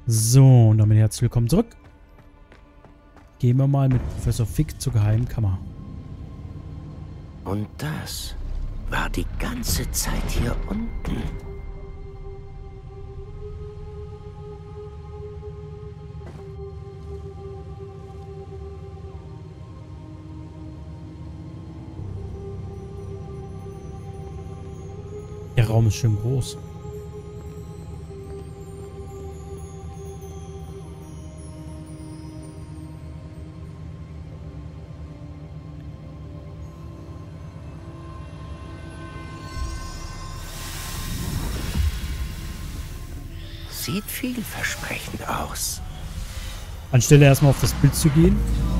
So, und damit herzlich willkommen zurück. Gehen wir mal mit Professor Fig zur geheimen Kammer. Und das war die ganze Zeit hier unten. Der Raum ist schön groß. Sieht vielversprechend aus. Anstelle erstmal auf das Bild zu gehen.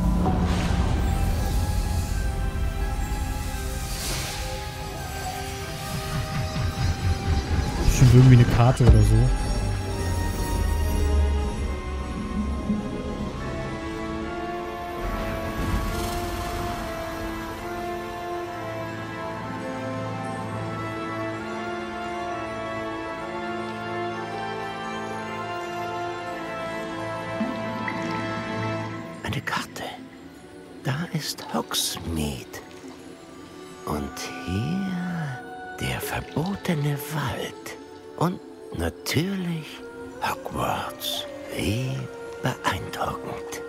Bestimmt irgendwie eine Karte oder so. Eine Karte. Da ist Hogsmeade. Und hier der verbotene Wald. Und natürlich Hogwarts. Wie beeindruckend.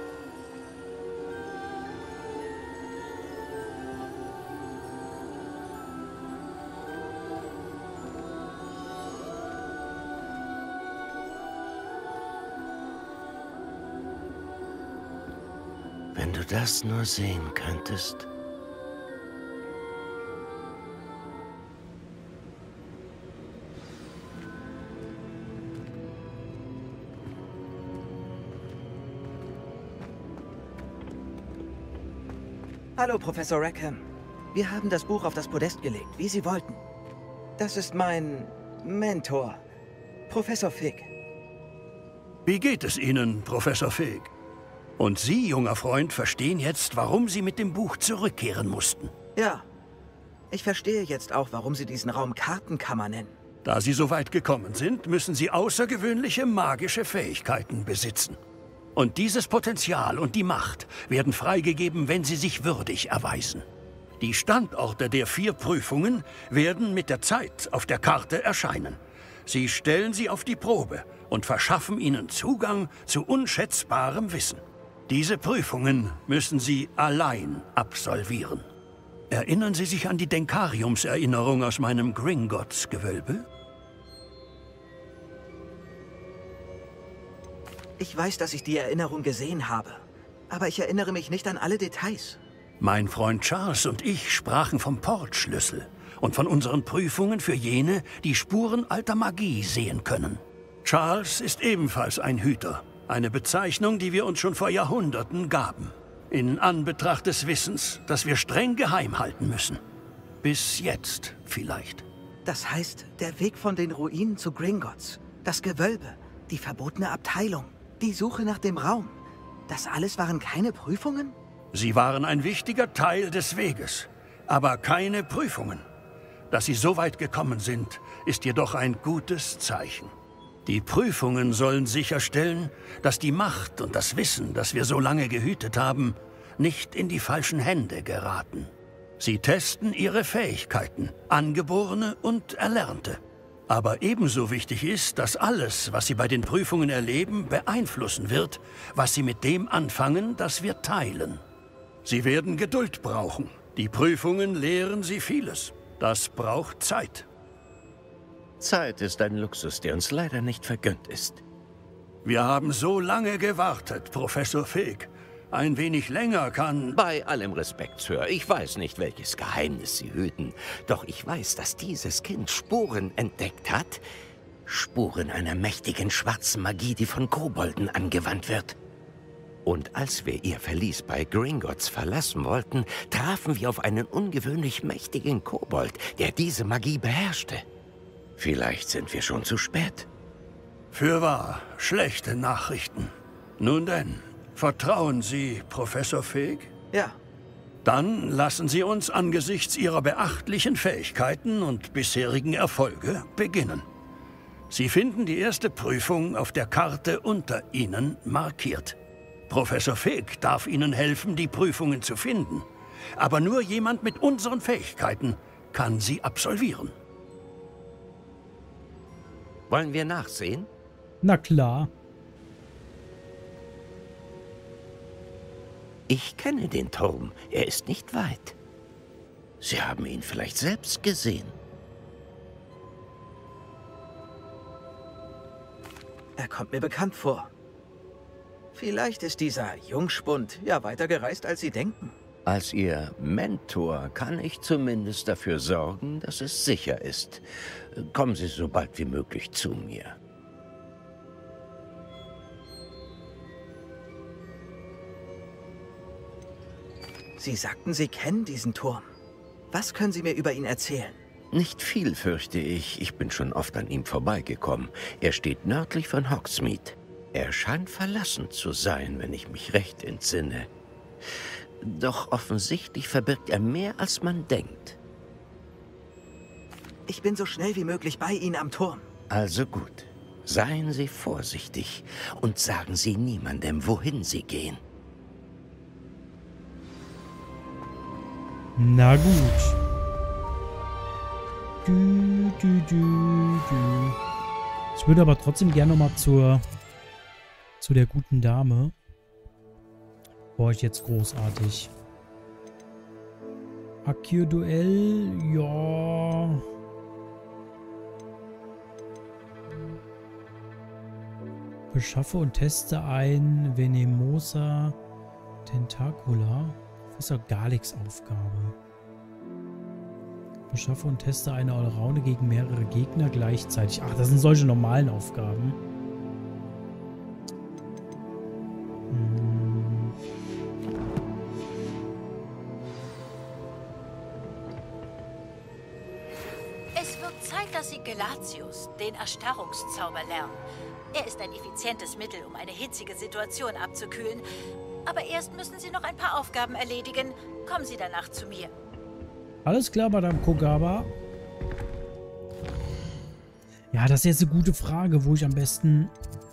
Wenn du das nur sehen könntest. Hallo, Professor Rackham. Wir haben das Buch auf das Podest gelegt, wie Sie wollten. Das ist mein Mentor, Professor Fig. Wie geht es Ihnen, Professor Fig? Und Sie, junger Freund, verstehen jetzt, warum Sie mit dem Buch zurückkehren mussten. Ja, ich verstehe jetzt auch, warum Sie diesen Raum Kartenkammer nennen. Da Sie so weit gekommen sind, müssen Sie außergewöhnliche magische Fähigkeiten besitzen. Und dieses Potenzial und die Macht werden freigegeben, wenn Sie sich würdig erweisen. Die Standorte der 4 Prüfungen werden mit der Zeit auf der Karte erscheinen. Sie stellen sie auf die Probe und verschaffen Ihnen Zugang zu unschätzbarem Wissen. Diese Prüfungen müssen Sie allein absolvieren. Erinnern Sie sich an die Denkariumserinnerung aus meinem Gringotts-Gewölbe? Ich weiß, dass ich die Erinnerung gesehen habe, aber ich erinnere mich nicht an alle Details. Mein Freund Charles und ich sprachen vom Portschlüssel und von unseren Prüfungen für jene, die Spuren alter Magie sehen können. Charles ist ebenfalls ein Hüter, eine Bezeichnung, die wir uns schon vor Jahrhunderten gaben. In Anbetracht des Wissens, das wir streng geheim halten müssen. Bis jetzt vielleicht. Das heißt, der Weg von den Ruinen zu Gringotts, das Gewölbe, die verbotene Abteilung, die Suche nach dem Raum. Das alles waren keine Prüfungen? Sie waren ein wichtiger Teil des Weges, aber keine Prüfungen. Dass Sie so weit gekommen sind, ist jedoch ein gutes Zeichen. Die Prüfungen sollen sicherstellen, dass die Macht und das Wissen, das wir so lange gehütet haben, nicht in die falschen Hände geraten. Sie testen Ihre Fähigkeiten, angeborene und erlernte. Aber ebenso wichtig ist, dass alles, was Sie bei den Prüfungen erleben, beeinflussen wird, was Sie mit dem anfangen, das wir teilen. Sie werden Geduld brauchen. Die Prüfungen lehren Sie vieles. Das braucht Zeit. Zeit ist ein Luxus, der uns leider nicht vergönnt ist. Wir haben so lange gewartet, Professor Fig. Ein wenig länger kann... Bei allem Respekt, Sir, ich weiß nicht, welches Geheimnis Sie hüten. Doch ich weiß, dass dieses Kind Spuren entdeckt hat. Spuren einer mächtigen schwarzen Magie, die von Kobolden angewandt wird. Und als wir ihr Verlies bei Gringotts verlassen wollten, trafen wir auf einen ungewöhnlich mächtigen Kobold, der diese Magie beherrschte. Vielleicht sind wir schon zu spät. Fürwahr, schlechte Nachrichten. Nun denn, vertrauen Sie Professor Fig? Ja. Dann lassen Sie uns angesichts Ihrer beachtlichen Fähigkeiten und bisherigen Erfolge beginnen. Sie finden die erste Prüfung auf der Karte unter Ihnen markiert. Professor Fig darf Ihnen helfen, die Prüfungen zu finden. Aber nur jemand mit unseren Fähigkeiten kann sie absolvieren. Wollen wir nachsehen? Na klar. Ich kenne den Turm. Er ist nicht weit. Sie haben ihn vielleicht selbst gesehen. Er kommt mir bekannt vor. Vielleicht ist dieser Jungspund ja weiter gereist, als Sie denken. Als Ihr Mentor kann ich zumindest dafür sorgen, dass es sicher ist. Kommen Sie so bald wie möglich zu mir. Sie sagten, Sie kennen diesen Turm. Was können Sie mir über ihn erzählen? Nicht viel, fürchte ich. Ich bin schon oft an ihm vorbeigekommen. Er steht nördlich von Hogsmeade. Er scheint verlassen zu sein, wenn ich mich recht entsinne. Doch offensichtlich verbirgt er mehr, als man denkt. Ich bin so schnell wie möglich bei Ihnen am Turm. Also gut. Seien Sie vorsichtig und sagen Sie niemandem, wohin Sie gehen. Na gut. Ich würde aber trotzdem gerne noch mal zu der guten Dame. Boah, ich jetzt großartig. Accio-Duell, ja. Beschaffe und teste ein Venemosa Tentacula. Professor Garlicks Aufgabe. Beschaffe und teste eine Allraune gegen mehrere Gegner gleichzeitig. Ach, das sind solche normalen Aufgaben. Es wird Zeit, dass Sie Gelatius, den Erstarrungszauber, lernen. Er ist ein effizientes Mittel, um eine hitzige Situation abzukühlen. Aber erst müssen Sie noch ein paar Aufgaben erledigen. Kommen Sie danach zu mir. Alles klar, Madame Kogaba. Ja, das ist jetzt eine gute Frage, wo ich am besten...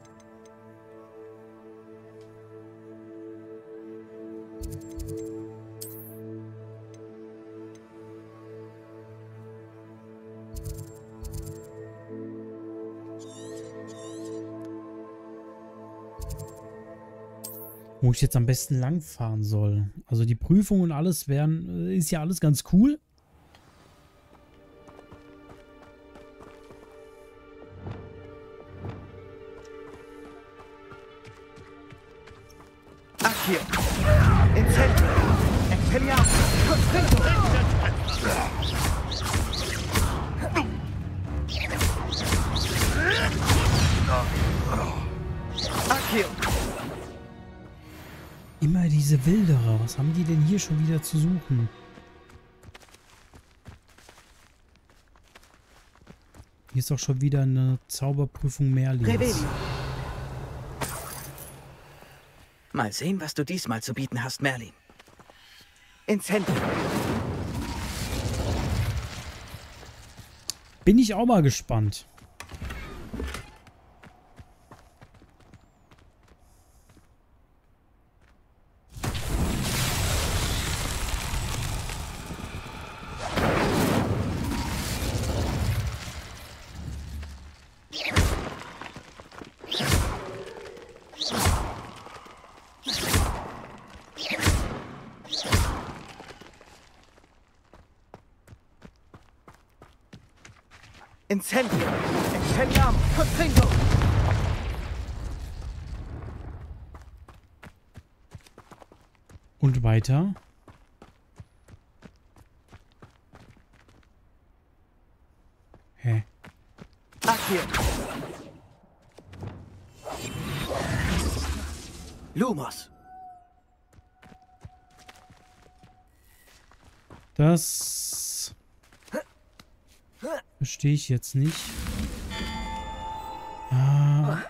Wo ich jetzt am besten langfahren soll. Also die Prüfung und alles ist ja alles ganz cool. Accio! Incendio! Expelliarmus! Constrictor! Accio! Immer diese Wilderer. Was haben die denn hier schon wieder zu suchen? Hier ist doch schon wieder eine Zauberprüfung Merlins. Revelio. Mal sehen, was du diesmal zu bieten hast, Merlin. Incendio. Bin ich auch mal gespannt. Incendio! Expelliarmus! Constrictor! Und weiter. Hä? Accio! Lumos! Das verstehe ich jetzt nicht. Ah.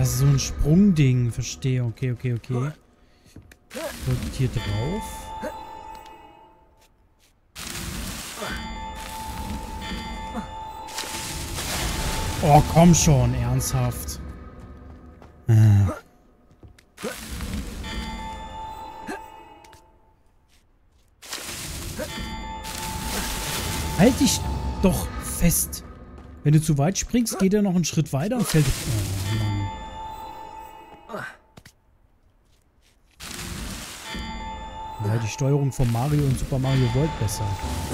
so ein Sprungding. Verstehe. Okay. Drückt hier drauf. Oh, komm schon. Ernsthaft. Halt dich doch fest. Wenn du zu weit springst, geht er noch einen Schritt weiter und fällt... Oh, Mann. Ja, die Steuerung von Mario und Super Mario World besser.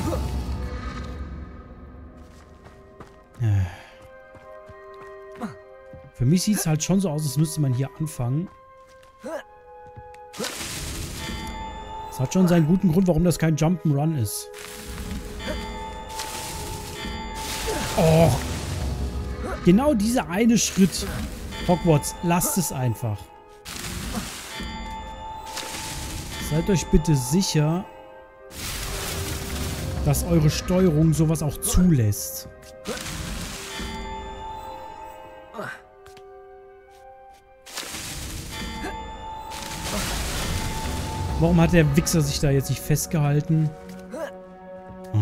Für mich sieht es halt schon so aus, als müsste man hier anfangen. Es hat schon seinen guten Grund, warum das kein Jump'n'Run ist. Oh. Genau dieser eine Schritt. Hogwarts, lasst es einfach. Seid euch bitte sicher, dass eure Steuerung sowas auch zulässt. Warum hat der Wichser sich da jetzt nicht festgehalten? Oh.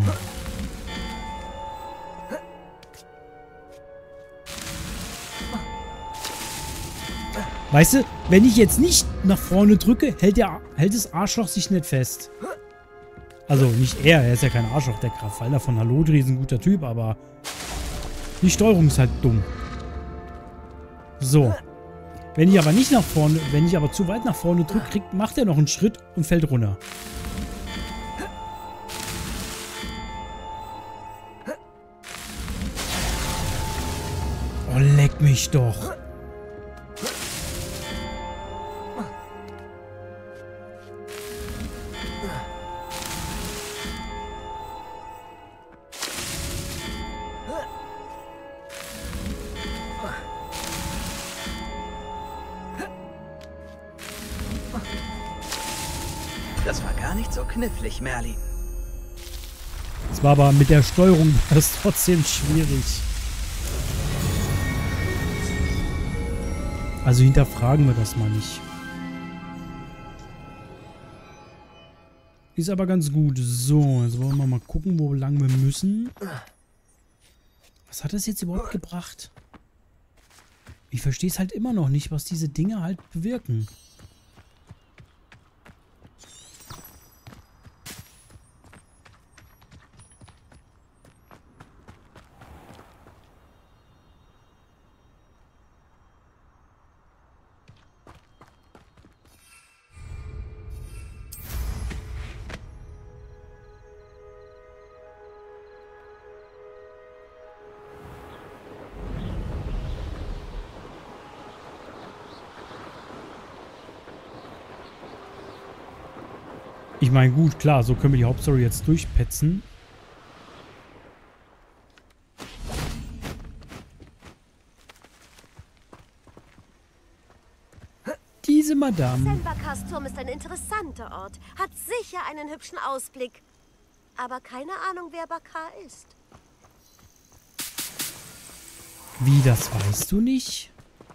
Weißt du, wenn ich jetzt nicht nach vorne drücke, hält das Arschloch sich nicht fest. Also nicht er ist ja kein Arschloch, der Graf Walder von Hallodri ist ein guter Typ, aber die Steuerung ist halt dumm. So. Wenn ich aber nicht nach vorne, wenn ich aber zu weit nach vorne drücke, macht er noch einen Schritt und fällt runter. Oh, leck mich doch. Das war gar nicht so knifflig, Merlin. Es war aber mit der Steuerung war das trotzdem schwierig. Also hinterfragen wir das mal nicht. Ist aber ganz gut. So, jetzt wollen wir mal gucken, wo lang wir müssen. Was hat das jetzt überhaupt gebracht? Ich verstehe es halt immer noch nicht, was diese Dinge halt bewirken. Ich meine, gut, klar, so können wir die Hauptstory jetzt durchpetzen. Diese Madame. Senbakas Turm ist ein interessanter Ort. Hat sicher einen hübschen Ausblick. Aber keine Ahnung, wer Bakar ist. Wie, das weißt du nicht?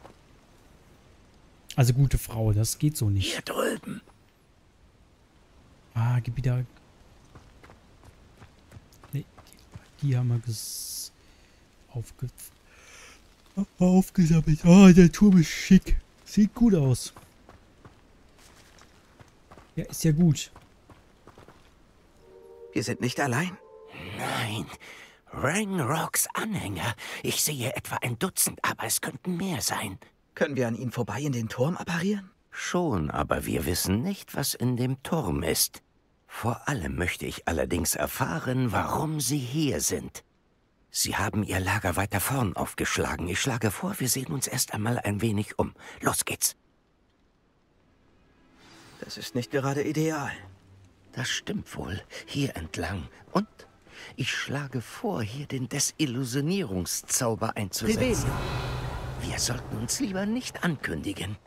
Also, gute Frau, das geht so nicht. Hier drüben. Ah, gib wieder... Nee, die haben wir aufgesammelt. Oh, der Turm ist schick. Sieht gut aus. Ja, ist ja gut. Wir sind nicht allein. Nein, Rangrocks Anhänger. Ich sehe etwa ein Dutzend, aber es könnten mehr sein. Können wir an ihnen vorbei in den Turm apparieren? Schon, aber wir wissen nicht, was in dem Turm ist. Vor allem möchte ich allerdings erfahren, warum sie hier sind. Sie haben ihr Lager weiter vorn aufgeschlagen. Ich schlage vor, wir sehen uns erst einmal ein wenig um. Los geht's. Das ist nicht gerade ideal. Das stimmt wohl. Hier entlang. Und ich schlage vor, hier den Desillusionierungszauber einzusetzen. Rebellion. Wir sollten uns lieber nicht ankündigen.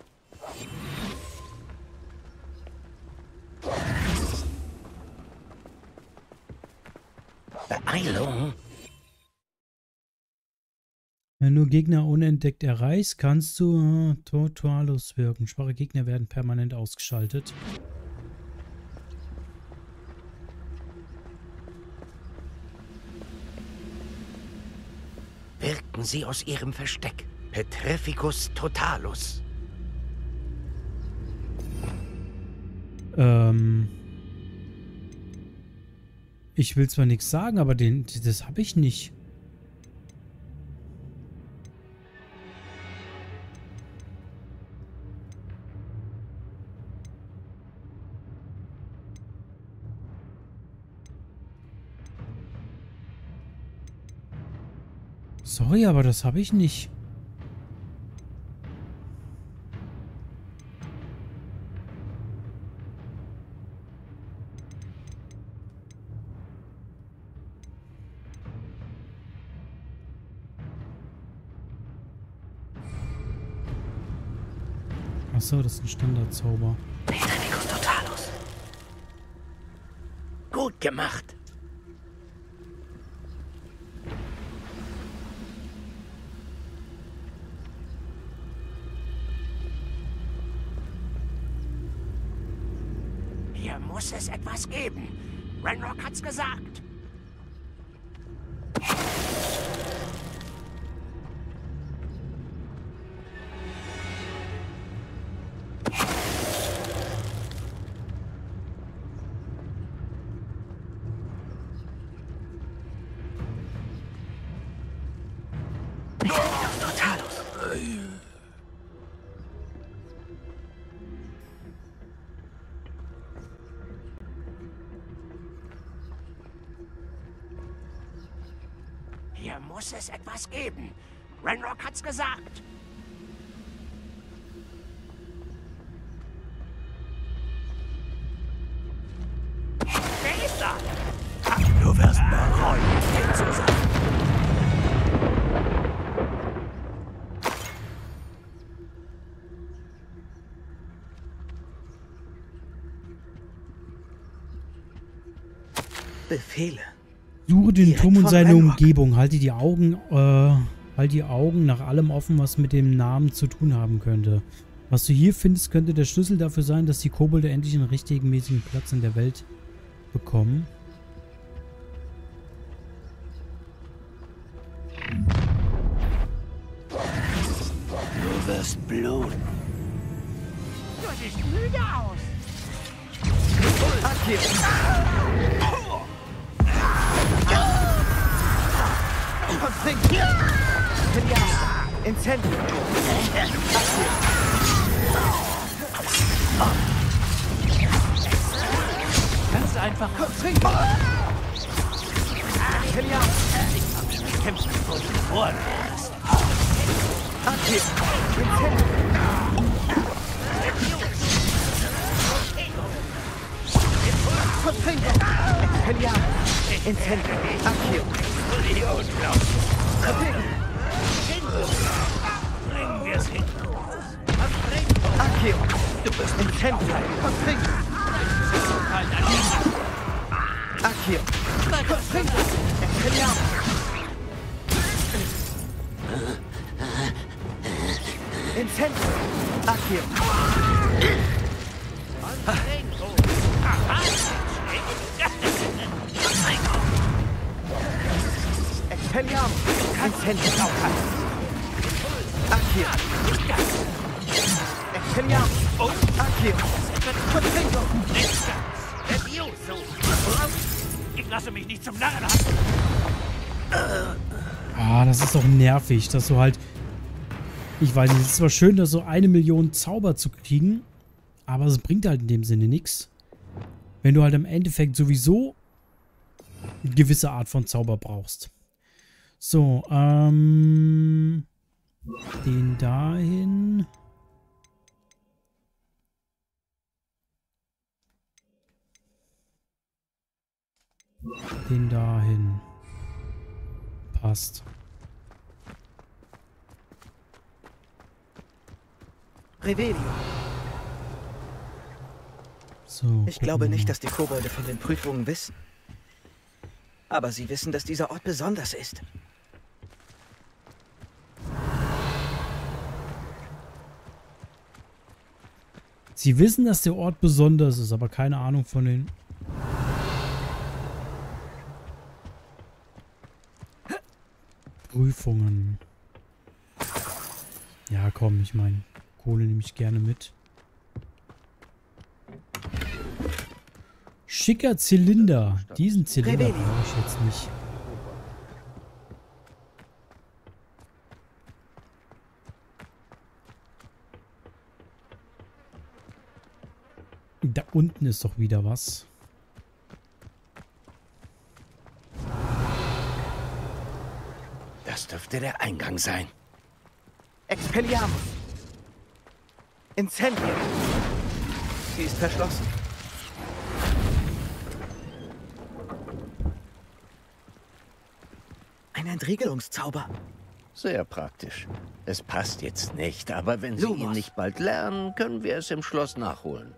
Beeilung! Wenn du Gegner unentdeckt erreichst, kannst du Tortualos wirken. Schwache Gegner werden permanent ausgeschaltet. Wirken Sie aus Ihrem Versteck. Petrificus totalus. Ich will zwar nichts sagen, aber das habe ich nicht. Sorry, aber das habe ich nicht. Achso, das ist ein Standardzauber. Petrificus totalus. Gut gemacht. Hier muss es etwas geben. Ranrock hat's gesagt. Totalus. Hier muss es etwas geben. Ranrock hat's gesagt. Wer ist da? Du wirst bereuen, hier zu sein. Befehle. Suche den Direkt Turm und von seine Ranrock. Umgebung. Halte die Augen nach allem offen, was mit dem Namen zu tun haben könnte. Was du hier findest, könnte der Schlüssel dafür sein, dass die Kobolde endlich einen rechtmäßigen Platz in der Welt bekommen. Du wirst bluten. Du siehst müde aus. Akio. Konflikt. Kiliana. Incendio. Ganz einfach. Konflikt. Kiliana. Kämpfen vor den Ohren. Akio. Incendio. Konflikt. Kiliana. Incendio. Akio. Bringen wir es hin. Akio. Du bist Incendio. Konflikt. Akio. Konflikt. Kiliana. Incendio. Akio. Expelliarmus. Incendio. Akio. Expelliarmus. Akio. Konflikt. Ich lasse mich nicht zum Narren halten. Ah, das ist doch nervig, dass du halt... Ich weiß nicht, es ist zwar schön, dass so 1 Million Zauber zu kriegen, aber es bringt halt in dem Sinne nichts. Wenn du halt im Endeffekt sowieso eine gewisse Art von Zauber brauchst. So, den dahin. Den dahin. Passt. Revelio. So, Ich glaube nicht, dass die Kobolde von den Prüfungen wissen. Aber sie wissen, dass dieser Ort besonders ist. Sie wissen, dass der Ort besonders ist, aber keine Ahnung von den... Prüfungen. Ja, komm, ich meine, Kohle nehme ich gerne mit. Schicker Zylinder. Diesen Zylinder brauche ich jetzt nicht. Da unten ist doch wieder was. Das dürfte der Eingang sein. Expelliarmus. Incendium. Sie ist verschlossen. Ein Entriegelungszauber. Sehr praktisch. Es passt jetzt nicht, aber wenn Sie ihn Lumos. nicht bald lernen, können wir es im Schloss nachholen.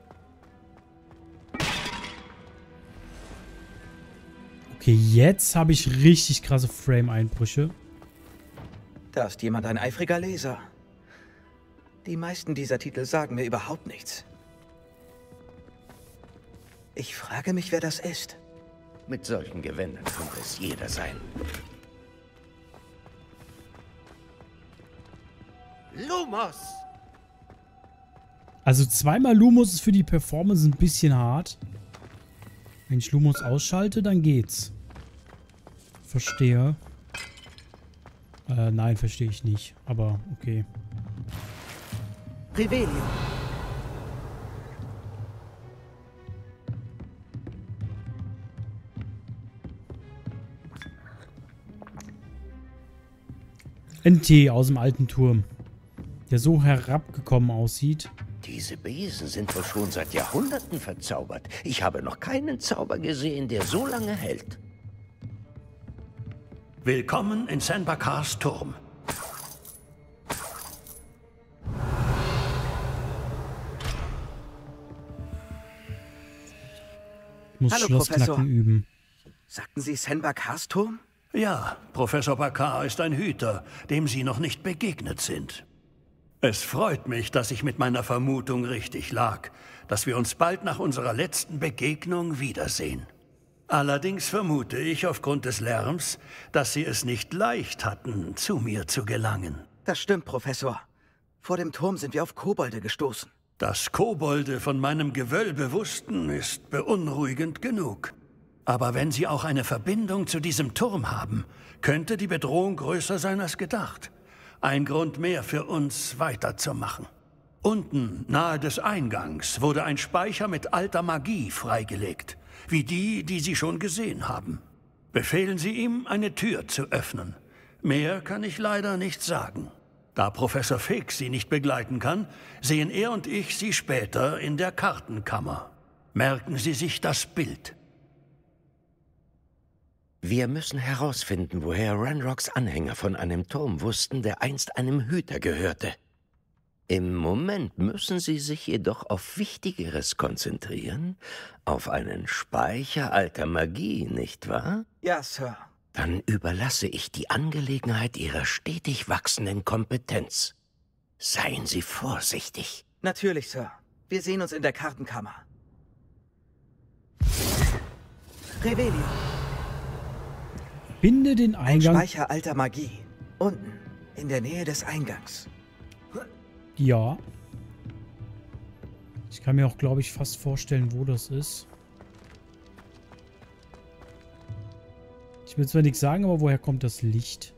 Okay, jetzt habe ich richtig krasse Frame-Einbrüche. Da ist jemand ein eifriger Leser. Die meisten dieser Titel sagen mir überhaupt nichts. Ich frage mich, wer das ist. Mit solchen Gewändern könnte es jeder sein. Lumos! Also zweimal Lumos ist für die Performance ein bisschen hart. Wenn ich Lumos ausschalte, dann geht's. Verstehe. Nein, verstehe ich nicht. Aber okay. Revelio. NT aus dem alten Turm. Der so herabgekommen aussieht. Diese Besen sind wohl schon seit Jahrhunderten verzaubert. Ich habe noch keinen Zauber gesehen, der so lange hält. Willkommen in Sen-Bakars Turm. Ich muss Hallo, Schlossknacken Professor. üben. Sagten Sie Sen-Bakars Turm? Ja, Professor Bakar ist ein Hüter, dem Sie noch nicht begegnet sind. Es freut mich, dass ich mit meiner Vermutung richtig lag, dass wir uns bald nach unserer letzten Begegnung wiedersehen. Allerdings vermute ich aufgrund des Lärms, dass Sie es nicht leicht hatten, zu mir zu gelangen. Das stimmt, Professor. Vor dem Turm sind wir auf Kobolde gestoßen. Dass Kobolde von meinem Gewölbe wussten, ist beunruhigend genug. Aber wenn Sie auch eine Verbindung zu diesem Turm haben, könnte die Bedrohung größer sein als gedacht. Ein Grund mehr für uns, weiterzumachen. Unten, nahe des Eingangs, wurde ein Speicher mit alter Magie freigelegt, wie die, die Sie schon gesehen haben. Befehlen Sie ihm, eine Tür zu öffnen. Mehr kann ich leider nicht sagen. Da Professor Fix Sie nicht begleiten kann, sehen er und ich Sie später in der Kartenkammer. Merken Sie sich das Bild. Wir müssen herausfinden, woher Ranrocks Anhänger von einem Turm wussten, der einst einem Hüter gehörte. Im Moment müssen Sie sich jedoch auf Wichtigeres konzentrieren, auf einen Speicher alter Magie, nicht wahr? Ja, Sir. Dann überlasse ich die Angelegenheit Ihrer stetig wachsenden Kompetenz. Seien Sie vorsichtig. Natürlich, Sir. Wir sehen uns in der Kartenkammer. Revelio. Binde den Ein Eingang. Speicher alter Magie. Unten, in der Nähe des Eingangs. Ja. Ich kann mir auch, glaube ich, fast vorstellen, wo das ist. Ich will zwar nichts sagen, aber woher kommt das Licht?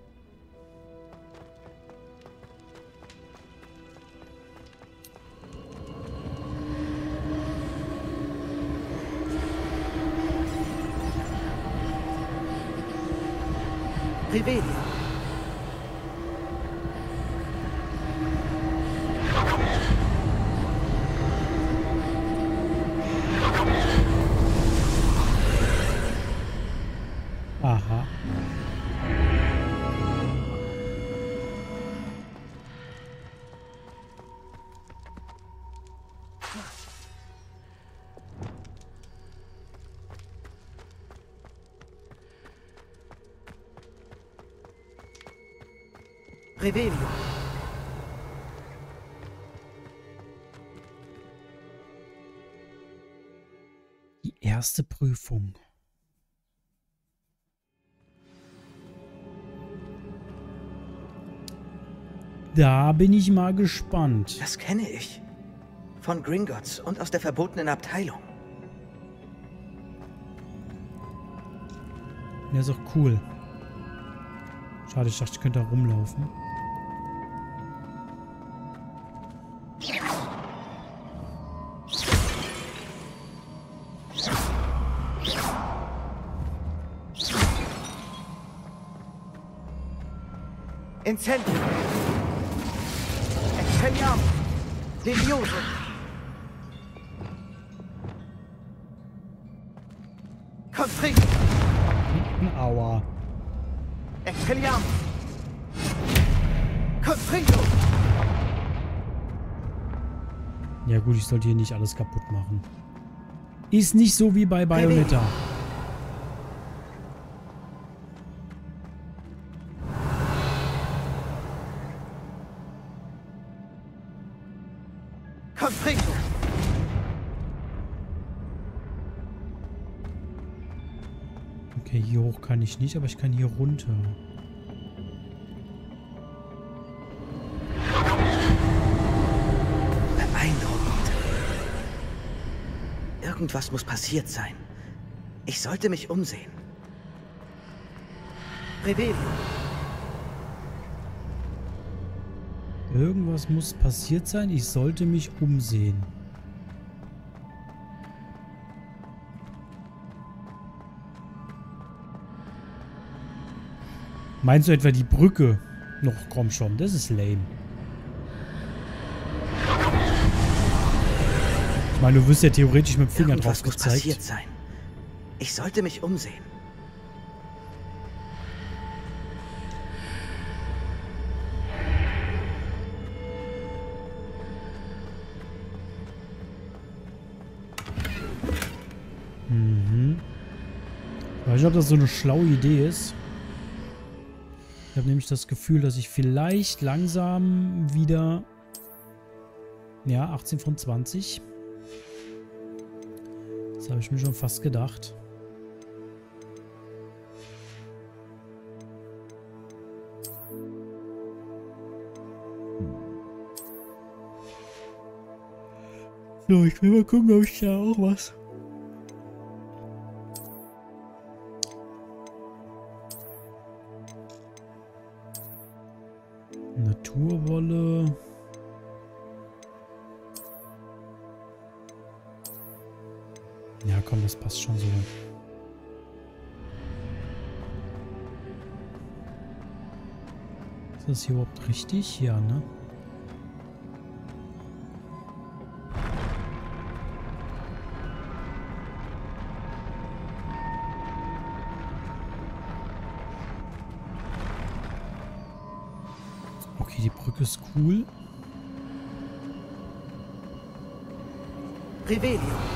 Revelio. Aha. Revelio. Erste Prüfung. Da bin ich mal gespannt. Das kenne ich. Von Gringotts und aus der verbotenen Abteilung. Der ist auch cool. Schade, ich dachte, ich könnte da rumlaufen. Incendio. Expelliarmus. Levioso. Confringo. Aua. Expelliarmus. Confringo. Ja gut, ich sollte hier nicht alles kaputt machen. Ist nicht so wie bei Bayonetta. Confringo. Okay, hier hoch kann ich nicht, aber ich kann hier runter. Beeindruckend. Irgendwas muss passiert sein. Ich sollte mich umsehen. Revelio. Irgendwas muss passiert sein. Ich sollte mich umsehen. Meinst du etwa die Brücke? Noch, komm schon, das ist lame. Ich meine, du wirst ja theoretisch mit dem Finger drauf Irgendwas muss gezeigt. passiert sein. Ich sollte mich umsehen. Ich weiß nicht, ob das so eine schlaue Idee ist. Ich habe nämlich das Gefühl, dass ich vielleicht langsam wieder... Ja, 18 von 20. Das habe ich mir schon fast gedacht. So, ich will mal gucken, ob ich da auch was... Naturwolle. Ja, komm, das passt schon so. Ist das hier überhaupt richtig? Ja, ne? Okay, die Brücke ist cool. Revelio.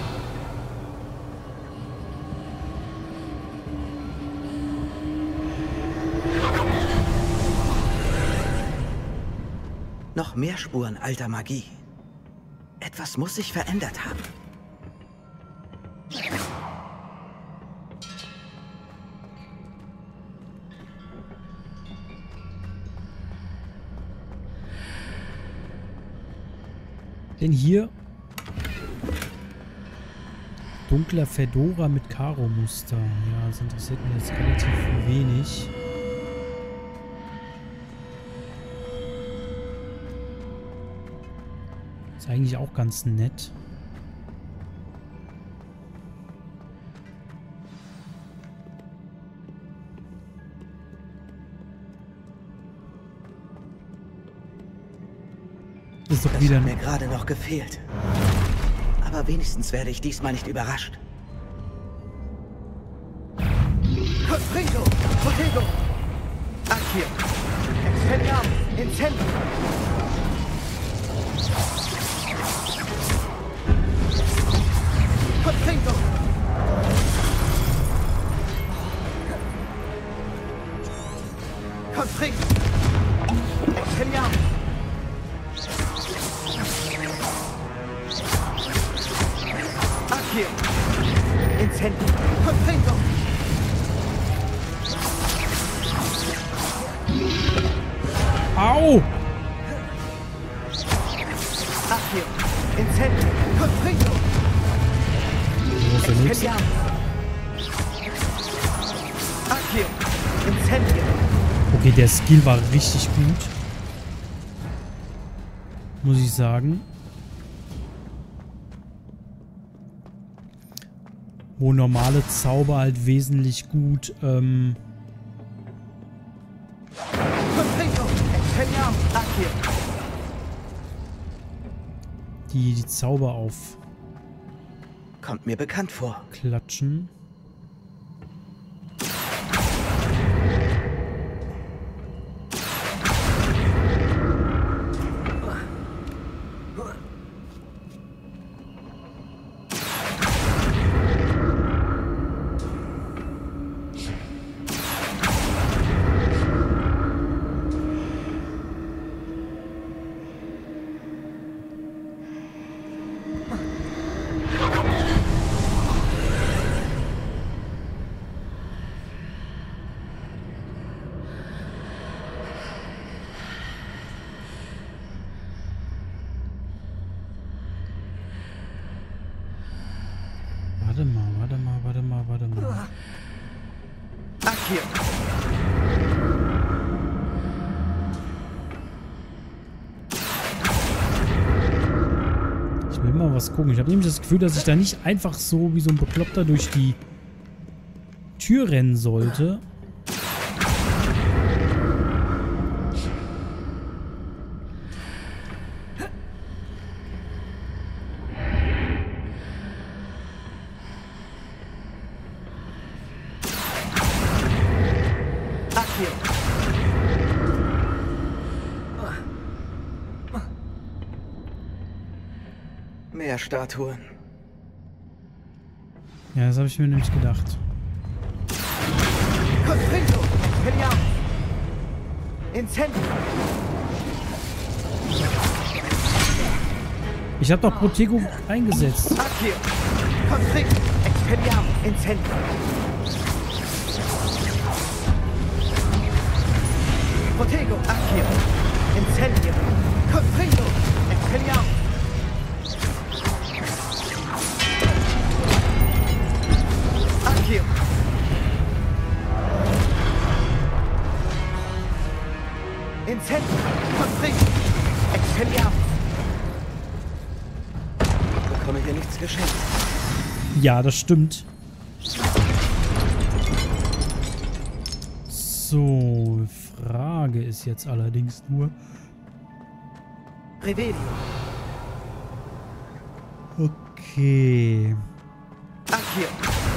Noch mehr Spuren alter Magie. Etwas muss sich verändert haben. Denn hier dunkler Fedora mit Karo-Muster. Ja, das interessiert mich jetzt relativ wenig. Ist eigentlich auch ganz nett. Ist doch Das wieder hat mir gerade noch gefehlt. Aber wenigstens werde ich diesmal nicht überrascht. Confringo! Protego! Accio! Expelliarmus! Incendio! Confringo! Confringo! Expelliarmus! Accio! Au! Accio, Incendio, Confringo. Wo ist der nächste? Accio, Incendio. Okay, der Skill war richtig gut. Muss ich sagen. Wo normale Zauber halt wesentlich gut, Confringo, Expelliarmus, Accio. die Zauber Kommt mir bekannt vor. aufklatschen. Warte mal. Accio. Ich will mal was gucken. Ich habe nämlich das Gefühl, dass ich da nicht einfach so wie so ein Bekloppter durch die Tür rennen sollte. Accio. Mehr Statuen. Ja, das habe ich mir nämlich gedacht. Confringo, Expelliarmus. Incendio. Ich habe doch Protego eingesetzt. Accio. Confringo, Expelliarmus, Incendio. Protego, Accio. Incendio. Confringo, Expelliarmus. Accio. Incendio. Confringo. Expelliarmus. Ich bekomme hier nichts geschenkt. Ja, das stimmt. So, Frage ist jetzt allerdings nur... Revelio. Okay. Accio.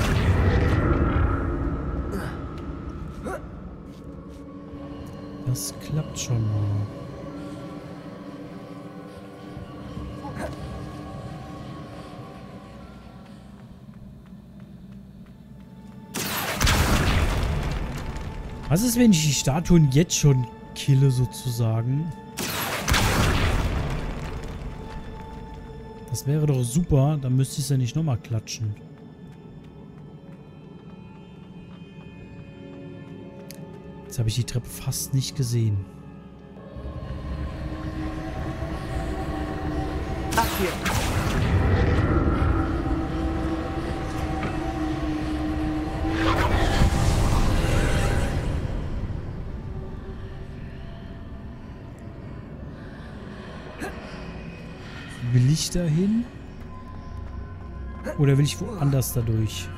Das klappt schon mal. Was ist, wenn ich die Statuen jetzt schon kille, sozusagen? Das wäre doch super, dann müsste ich es ja nicht nochmal klatschen. Jetzt habe ich die Treppe fast nicht gesehen. Accio. Will ich da hin? Oder will ich woanders dadurch?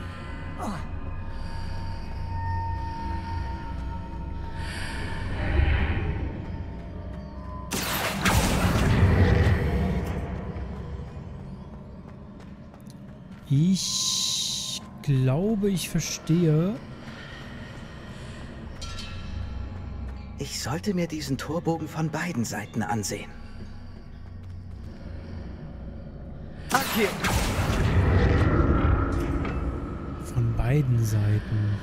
Ich glaube, ich verstehe. Ich sollte mir diesen Torbogen von beiden Seiten ansehen. Accio. Von beiden Seiten.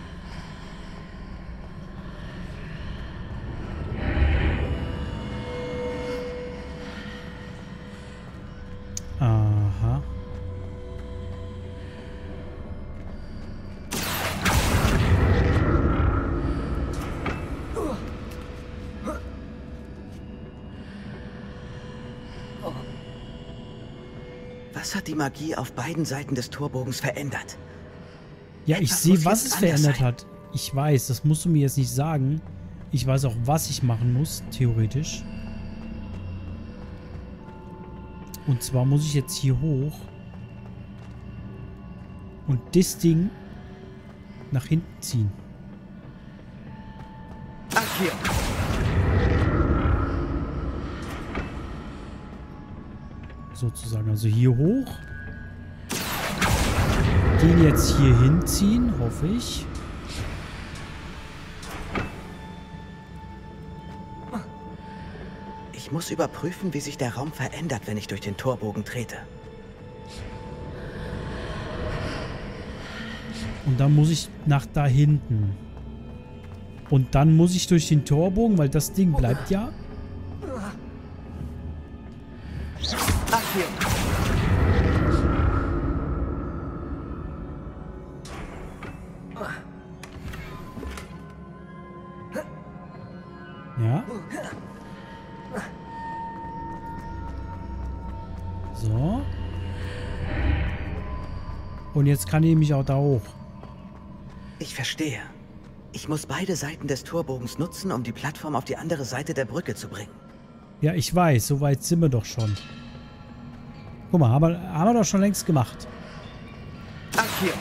Aha. Was hat die Magie auf beiden Seiten des Torbogens verändert? Ja, ich Etwas sehe, muss was jetzt es anders verändert sein. hat. Ich weiß, das musst du mir jetzt nicht sagen. Ich weiß auch, was ich machen muss, theoretisch. Und zwar muss ich jetzt hier hoch. Und das Ding nach hinten ziehen. Akio! Sozusagen. Also hier hoch. Den jetzt hier hinziehen, hoffe ich. Ich muss überprüfen, wie sich der Raum verändert, wenn ich durch den Torbogen trete. Und dann muss ich nach da hinten. Und dann muss ich durch den Torbogen, weil das Ding bleibt ja. Akio! Ja. So. Und jetzt kann ich mich auch da hoch. Ich verstehe. Ich muss beide Seiten des Torbogens nutzen, um die Plattform auf die andere Seite der Brücke zu bringen. Ja, ich weiß. So weit sind wir doch schon. Guck mal, haben wir doch schon längst gemacht. Akio!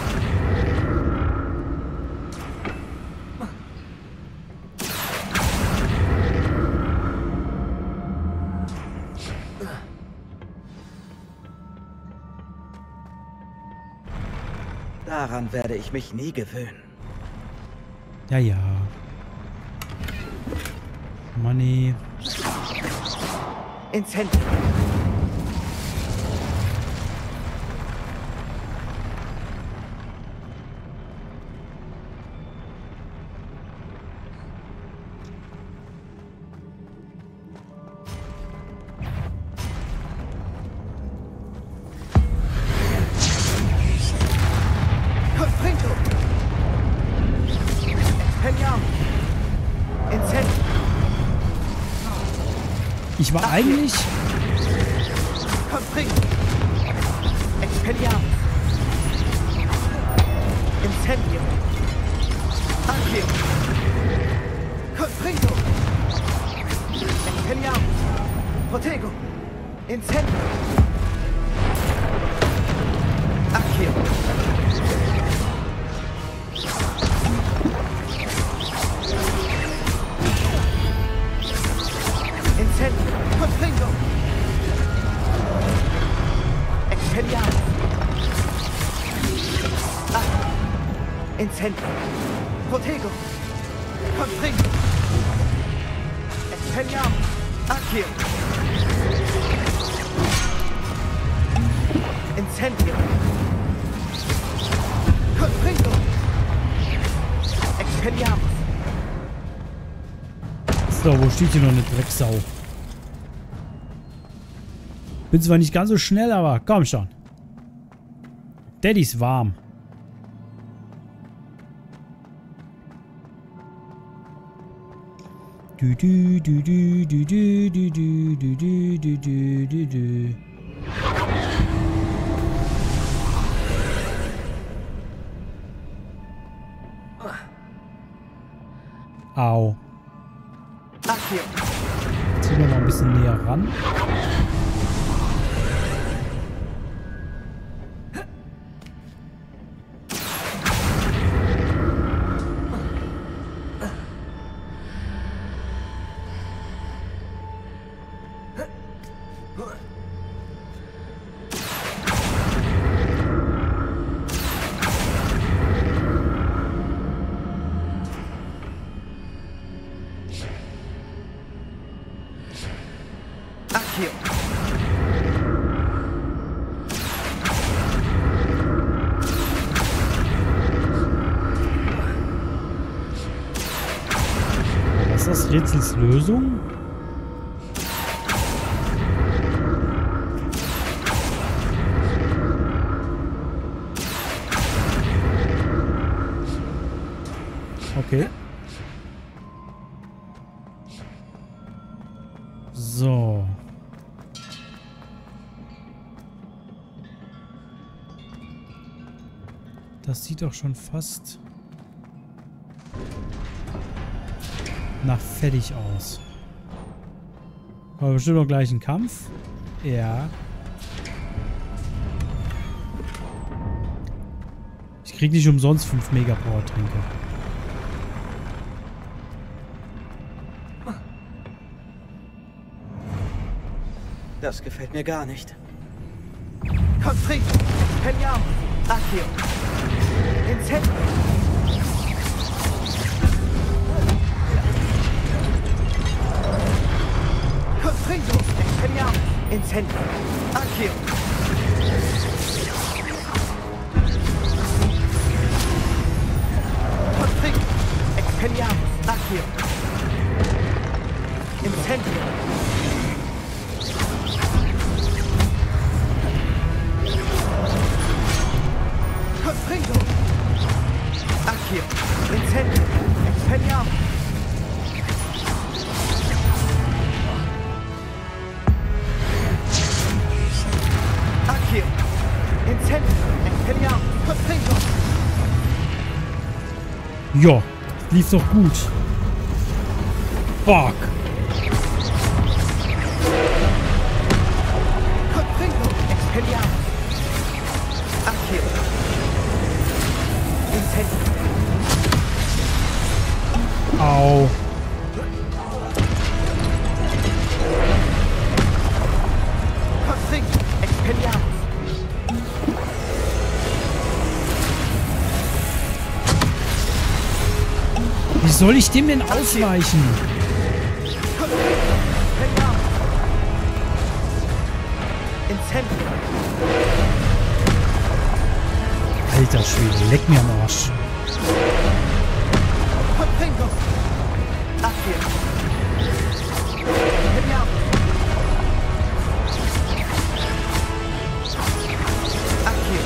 Daran werde ich mich nie gewöhnen. Ja, ja. Money. Ins Handy. Confringo! Expelliarmus! Ins Handy. Ich war eigentlich... Confringo! Expelliarmus! Incendio! Accio! Confringo! Expelliarmus! Protego! Incendio! Accio! Incendio! Confringo! Expelliarmus! Incendio! Protego! Confringo! Expelliarmus! Accio! Incendio! Confringo! Expelliarmus! So, wo steht hier noch eine Drecksau? Bin zwar nicht ganz so schnell, aber komm schon. Daddy ist warm. Du du du du du du du du du du du du du du. Au. Accio! Ziehen wir mal ein bisschen näher ran. Accio! Was ist das? Rätsels Lösung? Okay. So. Das sieht doch schon fast nach fertig aus. Aber bestimmt noch gleich ein Kampf. Ja. Ich krieg nicht umsonst 5 Mega-Power-Tränke. Das gefällt mir gar nicht. Konflikt! Penjam! Akio! Ins Zentrum! Konfringo! Penjam! Ins Zentrum! Akio! Konfringo! Penjam! Akio! Ins Zentrum! Konfringo! Akio! Ins Zentrum! Penjam! Akio! Ins Zentrum! Penjam! Konfringo! Ja, lief doch gut. Fuck. Konfringo! Penjam! Akio! Ins Zentrum! Au. Konfringo! Penjam! Wie soll ich dem denn ausweichen? Konfringo! Penjam! Ins Zentrum! Alter Schwede, leck mir am Arsch. Konfringo! Akio! Penjam! Akio!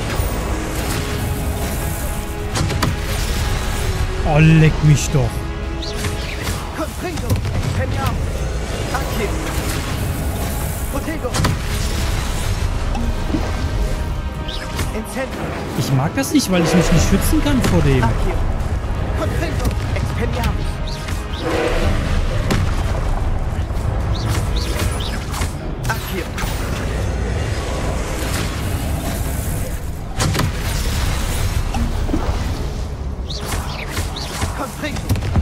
Oh, leck mich doch. Konfringo! Penjam! Akio! Protego! Ins Zentrum! Ich mag das nicht, weil ich mich nicht schützen kann vor dem. Akio! Konfringo! Expelliarmus! Akio! Konfringo!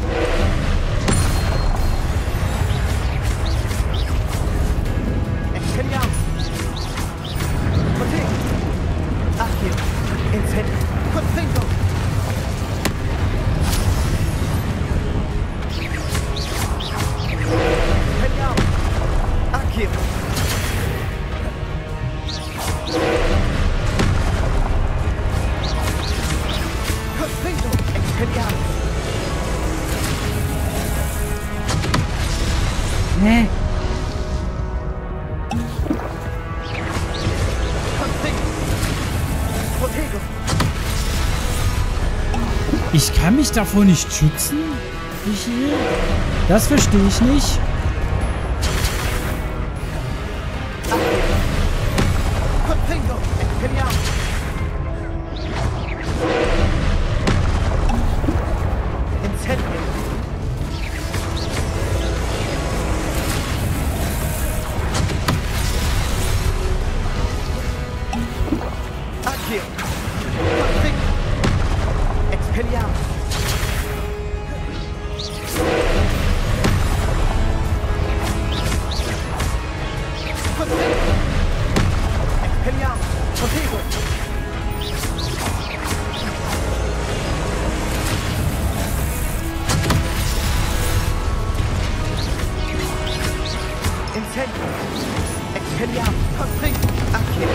Expelliarmus! Protego! Akio! Ins Zentrum! Konfringo! Expelliarmus! Akio! Konfringo! Expelliarmus! Hä? Konfringo! Protego! Ich kann mich davor nicht schützen? Michael? Das verstehe ich nicht. Konfringo! Expelliarmus! Ins Zentrum! Akio! Konfringo! Expelliarmus! Konfringo! Expelliarmus! Protego! Ins Zentrum! Expelliarmus! Konfringo! Akio!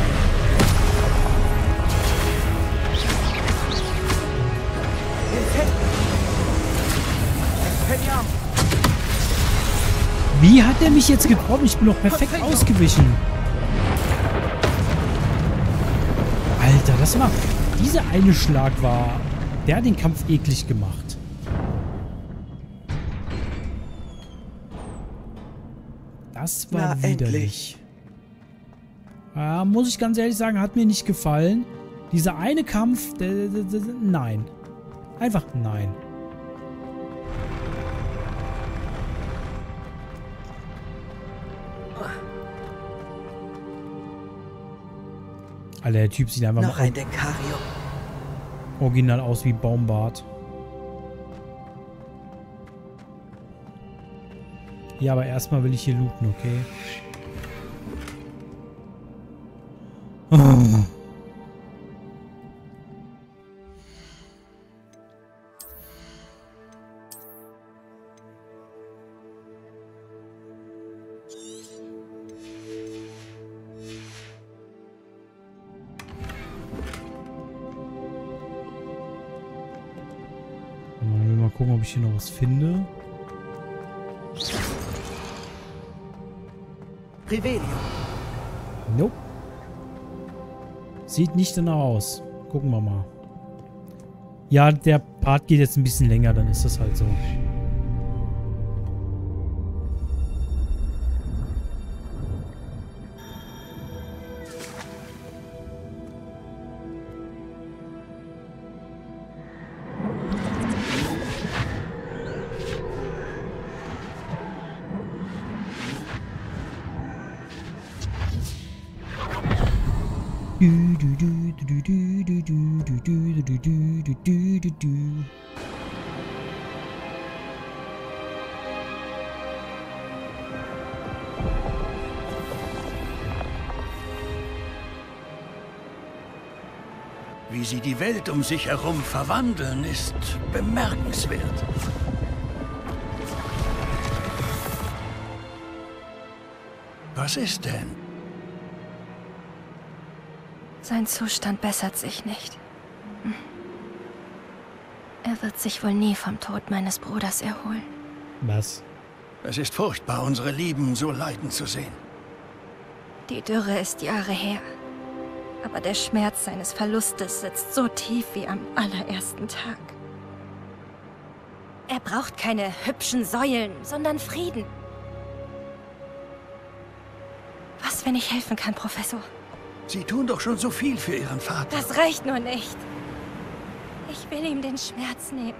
Ins Zentrum! Expelliarmus! Wie hat er mich jetzt getroffen? Ich bin doch perfekt ausgewichen. Alter, das war... Dieser eine Schlag war... Der hat den Kampf eklig gemacht. Das war Na, widerlich. Ja, muss ich ganz ehrlich sagen, hat mir nicht gefallen. Dieser eine Kampf, nein. Einfach nein. Alter, der Typ sieht einfach Noch ein Dekarium. original aus wie Baumbart. Ja, aber erstmal will ich hier looten, okay? Oh. Mal gucken, ob ich hier noch was finde. Revelio. Nope. Sieht nicht danach aus. Gucken wir mal. Ja, der Part geht jetzt ein bisschen länger, dann ist das halt so. Wie sie die Welt um sich herum verwandeln, ist bemerkenswert. Was ist denn? Sein Zustand bessert sich nicht. Er wird sich wohl nie vom Tod meines Bruders erholen. Was? Es ist furchtbar, unsere Lieben so leiden zu sehen. Die Dürre ist Jahre her. Aber der Schmerz seines Verlustes sitzt so tief wie am allerersten Tag. Er braucht keine hübschen Säulen, sondern Frieden. Was, wenn ich helfen kann, Professor? Sie tun doch schon so viel für Ihren Vater. Das reicht nur nicht. Ich will ihm den Schmerz nehmen.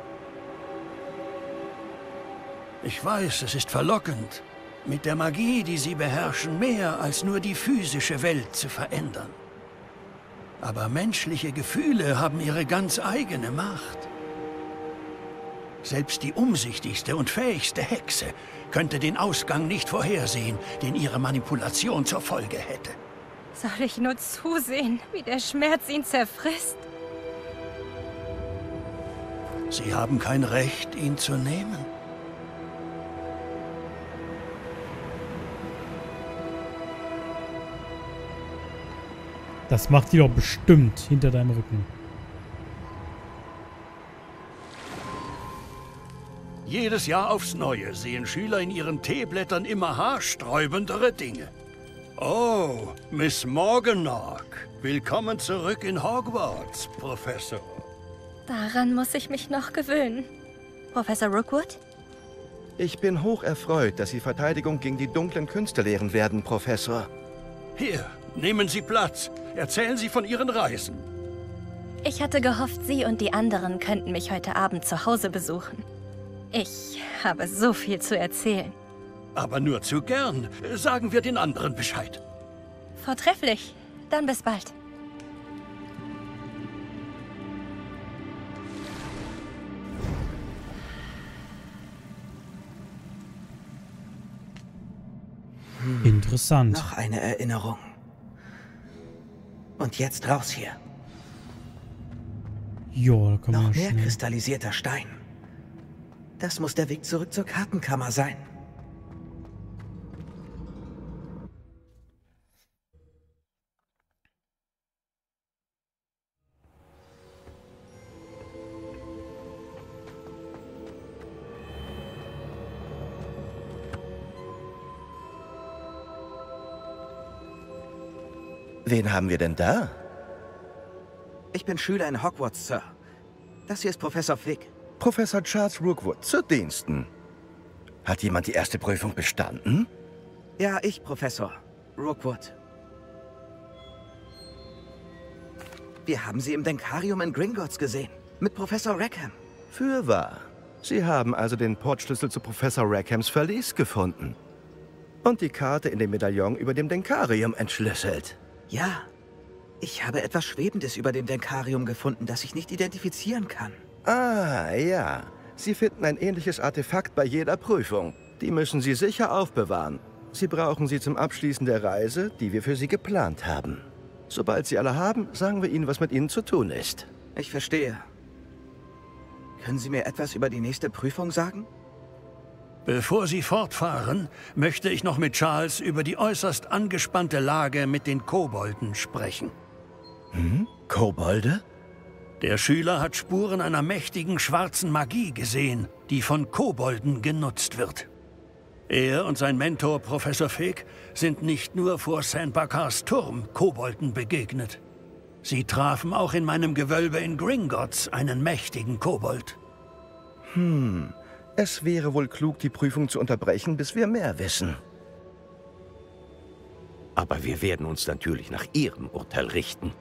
Ich weiß, es ist verlockend, mit der Magie, die Sie beherrschen, mehr als nur die physische Welt zu verändern. Aber menschliche Gefühle haben ihre ganz eigene Macht. Selbst die umsichtigste und fähigste Hexe könnte den Ausgang nicht vorhersehen, den ihre Manipulation zur Folge hätte. Soll ich nur zusehen, wie der Schmerz ihn zerfrisst? Sie haben kein Recht, ihn zu nehmen. Das macht die doch bestimmt hinter deinem Rücken. Jedes Jahr aufs Neue sehen Schüler in ihren Teeblättern immer haarsträubendere Dinge. Oh, Miss Morganach. Willkommen zurück in Hogwarts, Professor. Daran muss ich mich noch gewöhnen. Professor Rookwood? Ich bin hoch erfreut, dass Sie Verteidigung gegen die dunklen Künste lehren werden, Professor. Hier, nehmen Sie Platz. Erzählen Sie von Ihren Reisen. Ich hatte gehofft, Sie und die anderen könnten mich heute Abend zu Hause besuchen. Ich habe so viel zu erzählen. Aber nur zu gern. Sagen wir den anderen Bescheid. Vortrefflich. Dann bis bald. Interessant. Noch eine Erinnerung. Und jetzt raus hier. Jo, da kann man Noch ja mehr schnell. kristallisierter Stein. Das muss der Weg zurück zur Kartenkammer sein. Wen haben wir denn da? Ich bin Schüler in Hogwarts, Sir. Das hier ist Professor Fig. Professor Charles Rookwood, zu Diensten. Hat jemand die erste Prüfung bestanden? Ja, ich, Professor Rookwood. Wir haben sie im Denkarium in Gringotts gesehen. Mit Professor Rackham. Fürwahr. Sie haben also den Portschlüssel zu Professor Rackhams Verlies gefunden. Und die Karte in dem Medaillon über dem Denkarium entschlüsselt. Ja. Ich habe etwas Schwebendes über dem Denkarium gefunden, das ich nicht identifizieren kann. Ah, ja. Sie finden ein ähnliches Artefakt bei jeder Prüfung. Die müssen Sie sicher aufbewahren. Sie brauchen sie zum Abschließen der Reise, die wir für Sie geplant haben. Sobald Sie alle haben, sagen wir Ihnen, was mit Ihnen zu tun ist. Ich verstehe. Können Sie mir etwas über die nächste Prüfung sagen? Bevor Sie fortfahren, möchte ich noch mit Charles über die äußerst angespannte Lage mit den Kobolden sprechen. Kobolde? Der Schüler hat Spuren einer mächtigen schwarzen Magie gesehen, die von Kobolden genutzt wird. Er und sein Mentor Professor Fig sind nicht nur vor St. Bakars Turm Kobolden begegnet. Sie trafen auch in meinem Gewölbe in Gringotts einen mächtigen Kobold. Es wäre wohl klug, die Prüfung zu unterbrechen, bis wir mehr wissen. Aber wir werden uns natürlich nach Ihrem Urteil richten.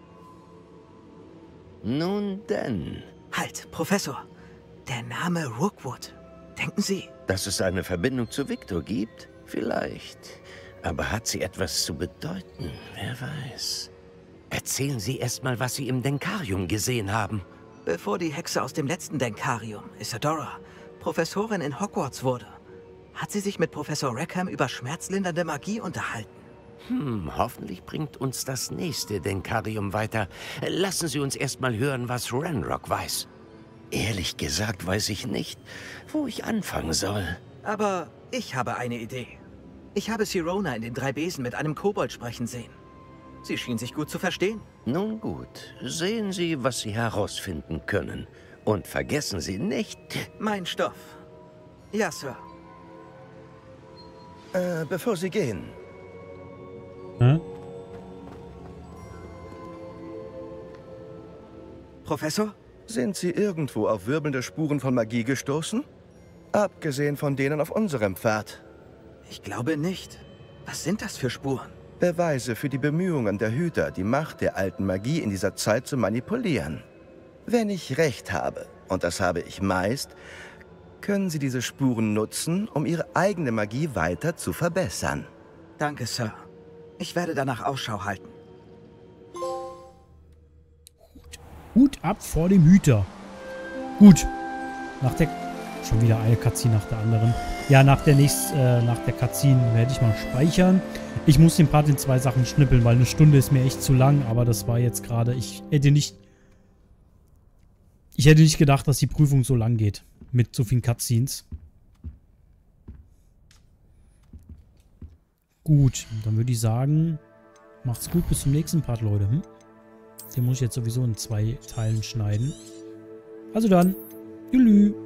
Nun denn, Halt, Professor. Der Name Rookwood. Denken Sie? dass es eine Verbindung zu Victor gibt? Vielleicht. Aber hat sie etwas zu bedeuten? Wer weiß. Erzählen Sie erst mal, was Sie im Denkarium gesehen haben. Bevor die Hexe aus dem letzten Denkarium, Isadora, Professorin in Hogwarts wurde, hat sie sich mit Professor Rackham über schmerzlindernde Magie unterhalten. Hoffentlich bringt uns das nächste Denkarium weiter. Lassen Sie uns erst mal hören, was Ranrock weiß. Ehrlich gesagt weiß ich nicht, wo ich anfangen soll. Aber ich habe eine Idee. Ich habe Sirona in den 3 Besen mit einem Kobold sprechen sehen. Sie schien sich gut zu verstehen. Nun gut, sehen Sie, was Sie herausfinden können. Und vergessen Sie nicht... Mein Stoff. Ja, Sir. Bevor Sie gehen. Professor? Sind Sie irgendwo auf wirbelnde Spuren von Magie gestoßen? Abgesehen von denen auf unserem Pfad. Ich glaube nicht. Was sind das für Spuren? Beweise für die Bemühungen der Hüter, die Macht der alten Magie in dieser Zeit zu manipulieren. Wenn ich recht habe, und das habe ich meist, können Sie diese Spuren nutzen, um Ihre eigene Magie weiter zu verbessern. Danke, Sir. Ich werde danach Ausschau halten. Hut ab vor dem Hüter. Gut. Nach der... Schon wieder eine Cutscene nach der anderen. Ja, nach der Cutscene werde ich mal speichern. Ich muss den Part in 2 Sachen schnippeln, weil eine Stunde ist mir echt zu lang. Aber das war jetzt gerade... Ich hätte nicht gedacht, dass die Prüfung so lang geht. Mit so vielen Cutscenes. Gut, dann würde ich sagen... Macht's gut, bis zum nächsten Part, Leute. Den muss ich jetzt sowieso in 2 Teilen schneiden. Also dann, tschüss.